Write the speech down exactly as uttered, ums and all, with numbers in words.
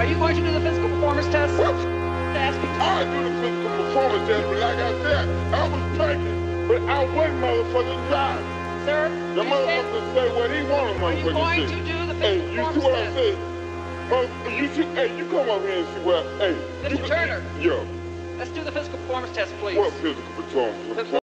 you going to do the physical performance test? What? Ask you to. I do the physical performance test, but like I said, I was drinking, but I wasn't motherfucking driving. Sir, The you motherfucker stand- say what he wanted, are you motherfucker going say. to do the Hey, physical you see performance what I test? said? Mother- You see, hey, you come up here and see what, hey. Mister you- Turner. Yo, Let's do the physical performance test, please. what physical performance?